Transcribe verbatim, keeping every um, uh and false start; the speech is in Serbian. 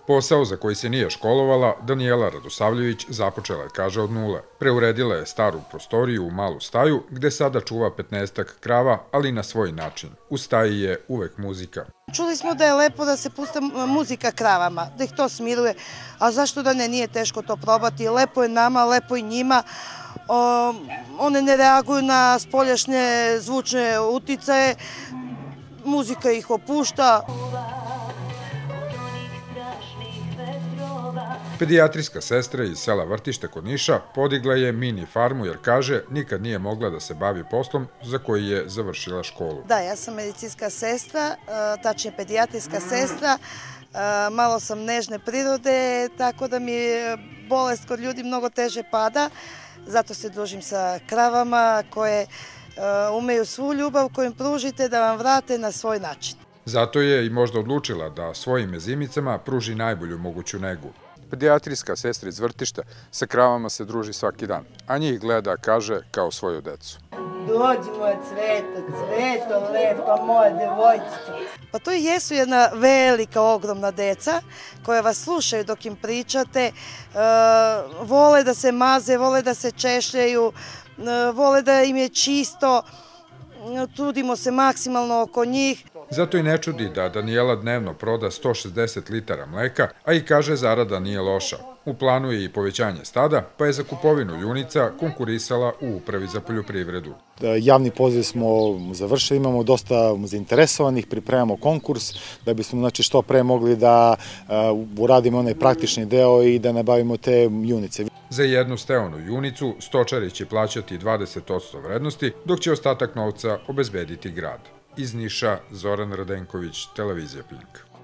Posao za koji se nije školovala, Danijela Radosavljević započela je, kaže, od nule. Preuredila je staru prostoriju u malu staju, gde sada čuva petnaestak krava, ali na svoj način. U staji je uvek muzika. Čuli smo da je lepo da se pusta muzika kravama, da ih to smiruje, a zašto da ne, nije teško to probati. Lepo je nama, lepo i njima. One ne reaguju na spoljašnje zvučne uticaje, muzika ih opušta. Pedijatrijska sestra iz sela Vrtište kod Niša podigla je mini farmu jer, kaže, nikad nije mogla da se bavi poslom za koji je završila školu. Da, ja sam medicinska sestra, tačnije pedijatrijska sestra. Malo sam nežne prirode, tako da mi bolest kod ljudi mnogo teže pada. Zato se družim sa kravama koje umeju svu ljubav koju im pružite da vam vrate na svoj način. Zato je i možda odlučila da svojim mezimicama pruži najbolju moguću negu. Pedijatrijska sestra iz Vrtišta sa kravama se druži svaki dan, a njih gleda, kaže, kao svoju decu. Dođi moja Cveto, Cveto, lepa moja devojčica. Pa to i jesu jedna velika, ogromna deca koja vas slušaju dok im pričate, vole da se maze, vole da se češljaju, vole da im je čisto, trudimo se maksimalno oko njih. Zato i ne čudi da Danijela dnevno proda sto šezdeset litara mleka, a i, kaže, zarada nije loša. U planu je i povećanje stada, pa je za kupovinu junica konkurisala u Upravi za poljoprivredu. Javni poziv smo završili, imamo dosta zainteresovanih, pripremamo konkurs da bismo, znači, što pre mogli da uradimo onaj praktični deo i da nabavimo te junice. Za jednu steonu junicu stočari će plaćati dvadeset posto vrednosti, dok će ostatak novca obezbediti grad. Iz Niša, Zoran Radenković, Televizija Pink.